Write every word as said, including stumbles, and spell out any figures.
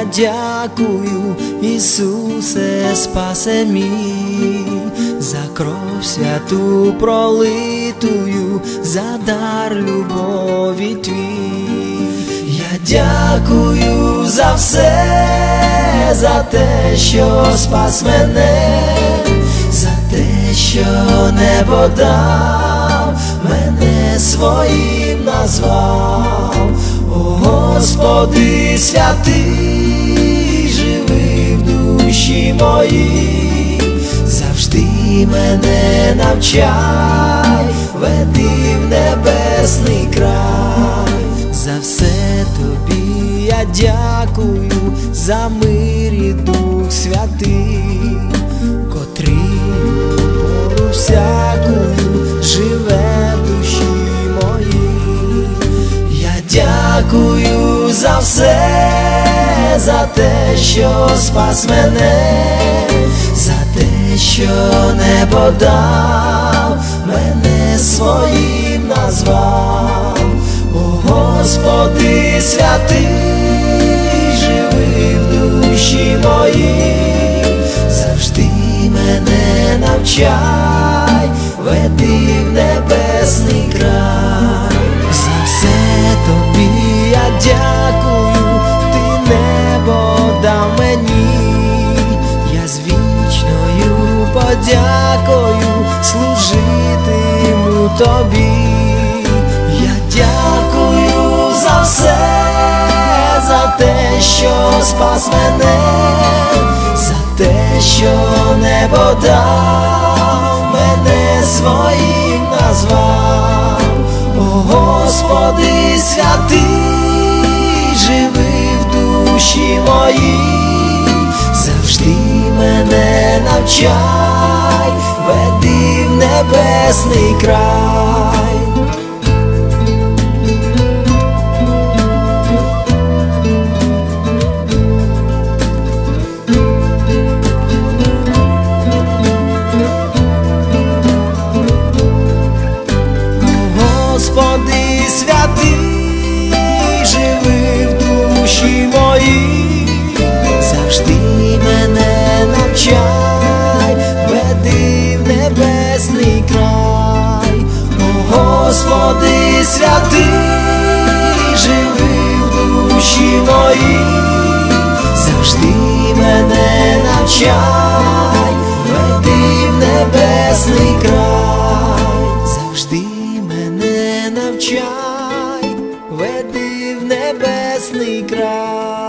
я дякую, Ісусе, спасе мій, за кров святу пролитую, за дар любові твій. Я дякую за все, за те, що спас мене, за те, що небо дав, мене своїм назвав. О Господи святий, живи в душі моїй, завжди мене навчай, веди в небесний край. За все тобі я дякую, за мир і Дух Святий, котрий пору всякую живе в душі моїй. Я дякую за все, за те, що спас мене, за те, що небо дав, мене своїм назвав. О Господи святий, живи в душі моїй, завжди мене навчай, веди в небесний край. За все тобі я дякую, ти небо дав мені, я з вічною подякою служитиму тобі. Я дякую за все, за те, що спас мене, за те, що небо дав, мене своїм назвав. О Господи святий, живи в душі моїй, завжди мене навчай, веди в небесний край. Господи святий, живи в душі моїй, завжди мене навчай, веди в небесний край. О Господи святий, живи в душі моїй, завжди мене навчай, веди в небесний край. Завжди навчай, веди в небесний край.